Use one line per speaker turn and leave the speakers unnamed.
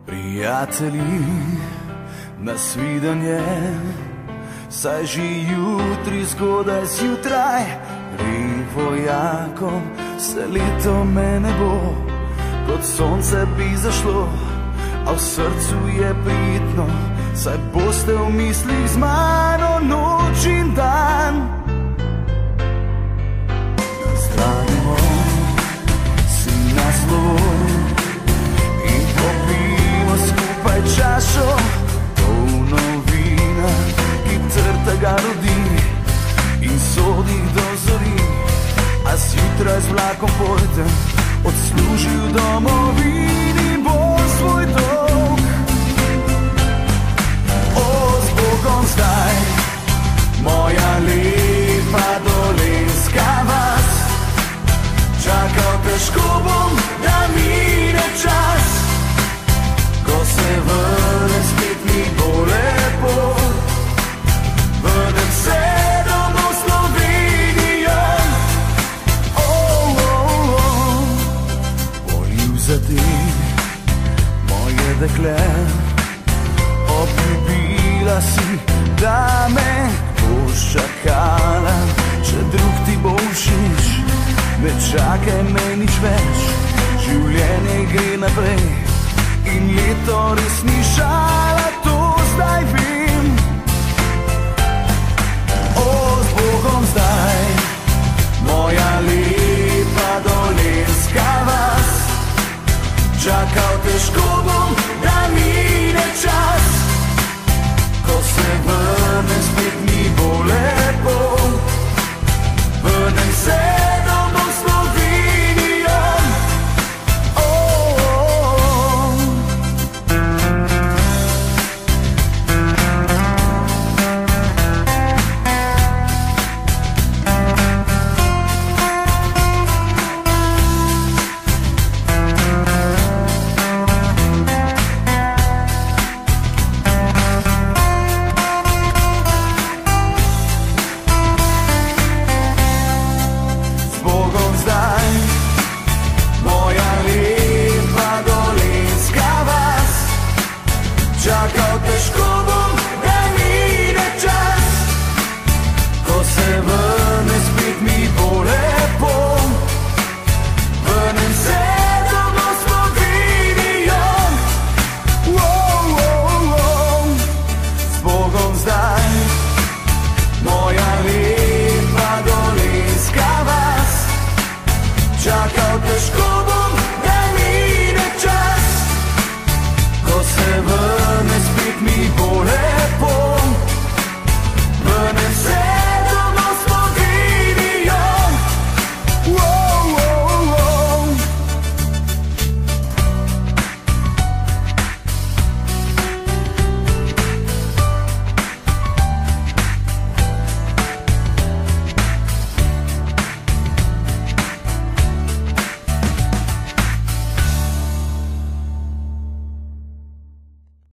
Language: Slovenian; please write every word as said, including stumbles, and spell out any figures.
Prijatelji, nasvidenje, saj že jutri zgodaj zjutraj pri vojakom se leto me ne bo, kot sonce bi zašlo, a v srcu je prijetno, saj boste v mislih z mano noč in dan. Zdravimo si na slovo in popijemo skupaj čašo, polno vina, ki trtega rodi in sodi do zori, a zjutraj z vlakom pojdem odslužil domovini bo svoj dolg. O, z Bogom zdaj, moja lepa dolenjska vas, čakal težko bom, da mine čas, ko se vrnem spet mi bo lepo, vrnem se domov Slovenijo. O, o, o, polju za te moje dekle, obljubila si, da me boš čakala, če drug ti bo všeč, ne čakaj me nič več, življenje gre naprej in leto res ni šala, to zdaj vem. O, z Bogom zdaj, moja lepa dolenjska vas, čakal težko bom, da mine čas, ko se vrnem spet mi bo lepo, vrnem se domov Slovenijo. O, o, o. Čakal težko bom, da mine čas, ko se vrnem spet mi bo lepo, vrnem se domov Slovenijo. O, o, o, z Bogom zdaj, moja lepa dolenjska vas, čakal težko